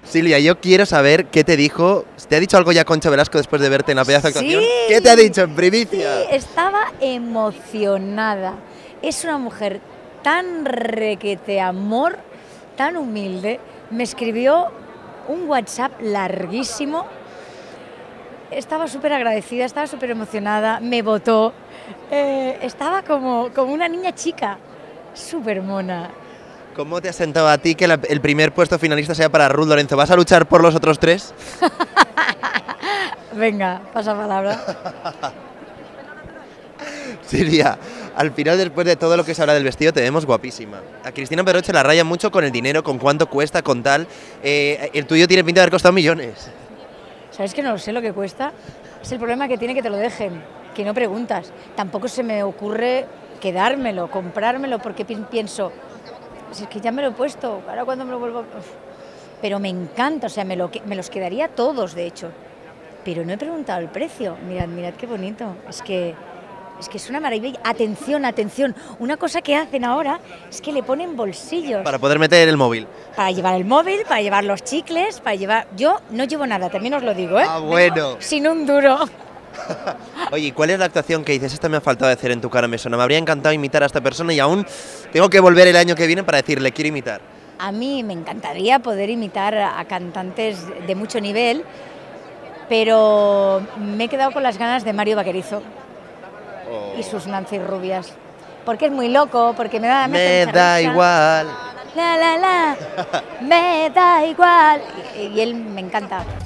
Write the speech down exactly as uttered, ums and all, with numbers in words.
Silvia, yo quiero saber qué te dijo. ¿Te ha dicho algo ya Concha Velasco después de verte en la pedazo de actuación? Sí, ¿Qué te ha dicho en primicia? Sí, estaba emocionada. Es una mujer tan requete amor, tan humilde. Me escribió un WhatsApp larguísimo. Estaba súper agradecida, estaba súper emocionada, me votó. Eh, estaba como, como una niña chica, súper mona. ¿Cómo te ha sentado a ti que la, el primer puesto finalista sea para Ruth Lorenzo? ¿Vas a luchar por los otros tres? Venga, pasa palabra. Silvia, al final, después de todo lo que se habla del vestido, te vemos guapísima. A Cristina Pedroche la raya mucho con el dinero, con cuánto cuesta, con tal. Eh, el tuyo tiene pinta de haber costado millones. ¿Sabes que no sé lo que cuesta? Es el problema que tiene que te lo dejen, que no preguntas. Tampoco se me ocurre quedármelo, comprármelo, porque pi pienso, si es que ya me lo he puesto, ahora cuando me lo vuelvo... Uf. Pero me encanta, o sea, me, lo, me los quedaría todos, de hecho. Pero no he preguntado el precio. Mirad, mirad qué bonito. Es que... Es que es una maravilla. Atención, atención. Una cosa que hacen ahora es que le ponen bolsillos. Para poder meter el móvil. Para llevar el móvil, para llevar los chicles, para llevar... Yo no llevo nada, también os lo digo, ¿eh? Ah, bueno. Sin un duro. Oye, ¿cuál es la actuación que dices? Esta me ha faltado de hacer en Tu cara me suena. Me habría encantado imitar a esta persona y aún tengo que volver el año que viene para decirle, quiero imitar. A mí me encantaría poder imitar a cantantes de mucho nivel, pero me he quedado con las ganas de Mario Vaquerizo. Oh. Y sus Nancy Rubias. Porque es muy loco, porque me da... Me, me da igual. La, la, la. Me da igual. Y, y él me encanta.